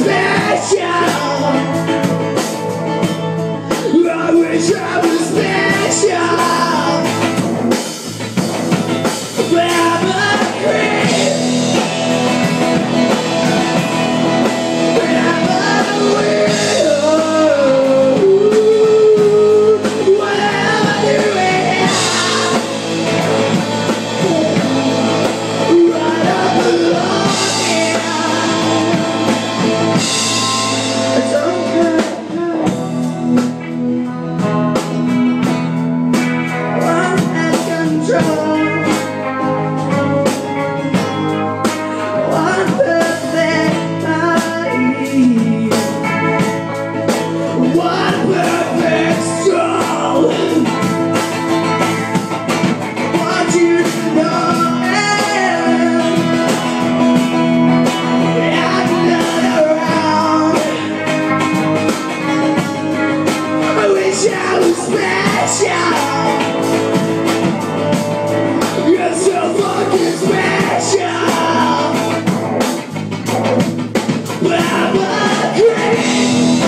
special. I wish I was special. But I'm a creep. But I'm a weirdo. What am I doing? Right up along here. It's okay. One has control. One perfect body. One perfect soul. Want you to know I'm not around. I wish I was special. You're so fucking special. But I'm a creep.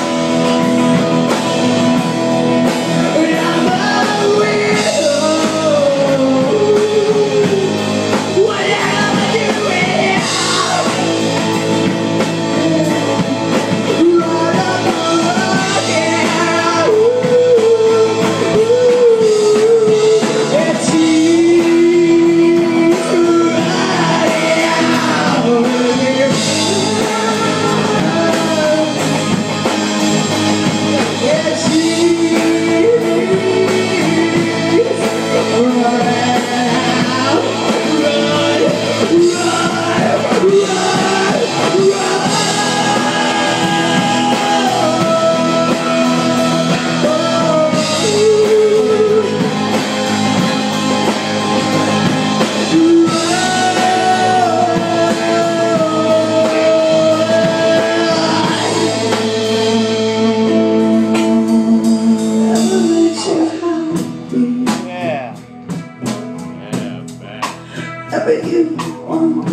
But I'm a weirdo. What am I doing? Right up along here. It's you right out. It's you whatever you want.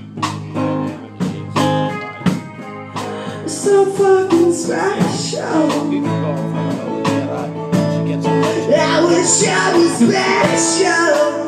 So fucking special. I wish I was special.